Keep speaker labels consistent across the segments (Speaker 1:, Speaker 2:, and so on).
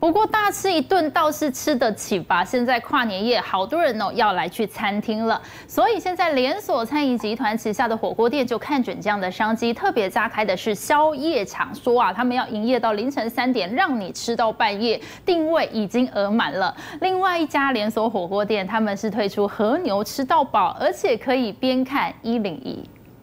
Speaker 1: 不过大吃一顿倒是吃得起吧？现在跨年夜，好多人要来去餐厅了，所以现在连锁餐饮集团旗下的火锅店就看准这样的商机，特别加开的是宵夜场，说他们要营业到凌晨3点，让你吃到半夜，定位已经额满了。另外一家连锁火锅店，他们是推出和牛吃到饱，而且可以边看101。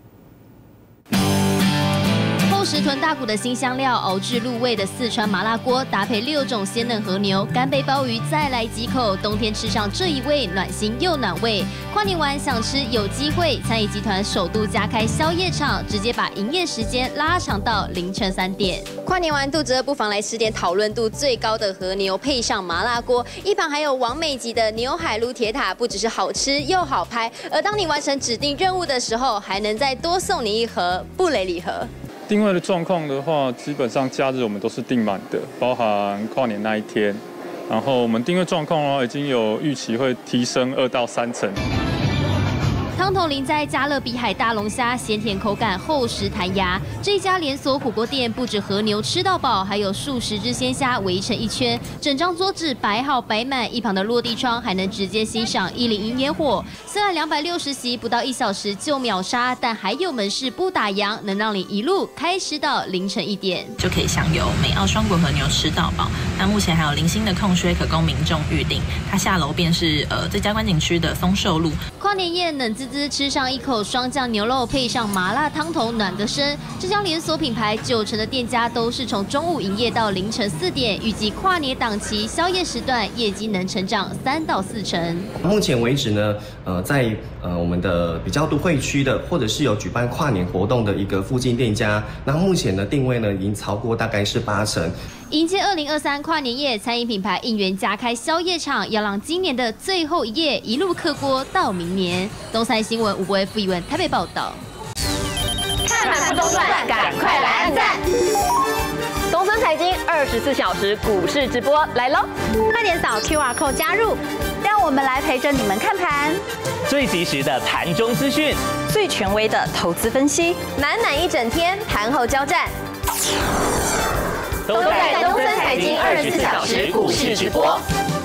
Speaker 2: 厚实豚大骨的新香料熬制入味的四川麻辣锅，搭配6种鲜嫩和牛、干贝鲍鱼，再来几口，冬天吃上这一味，暖心又暖胃。跨年完想吃有机会，餐饮集团首度加开宵夜场，直接把营业时间拉长到凌晨3点。跨年完肚子饿，不妨来吃点讨论度最高的和牛，配上麻辣锅，一旁还有完美级的牛海陆铁塔，不只是好吃又好拍，而当你完成指定任务的时候，还能再多送你一盒布雷礼盒。
Speaker 3: 定位的状况的话，基本上假日我们都是订满的，包含跨年那一天。然后我们定位状况的话，已经有预期会提升2到3成。
Speaker 2: 汤头淋在加勒比海大龙虾，鲜甜口感，厚实弹牙。这家连锁火锅店不止和牛吃到饱，还有数十只鲜虾围成一圈，整张桌子摆好摆满，一旁的落地窗还能直接欣赏101烟火。虽然260席不到1小时就秒杀，但还有门市不打烊，能让你一路开吃到凌晨1点，
Speaker 4: 就可以享有美澳双国和牛吃到饱。那目前还有零星的空缺可供民众预定。它下楼便是最佳观景区的松寿路。
Speaker 2: 跨年夜冷滋滋吃上一口双酱牛肉，配上麻辣汤头，暖个身。这家连锁品牌90%的店家都是从中午营业到凌晨4点，预计跨年档期宵夜时段业绩能成长3到4成。
Speaker 5: 目前为止呢，在我们的比较都会区的，或者是有举办跨年活动的一个附近店家，那目前的定位呢，已经超过大概是8成。
Speaker 2: 迎接2023跨年夜，餐饮品牌应援加开宵夜场，要让今年的最后一夜一路刻锅到明年。东森新闻吴博威、傅怡文台北报道。
Speaker 6: 看盘不中断，赶快来按赞！东森财经24小时股市直播来喽！快点扫 QR code 加入，让我们来陪着你们看盘。
Speaker 7: 最及时的盘中资讯，
Speaker 6: 最权威的投资分析，满一整天盘后交战。 都在东森财经24小时股市直播。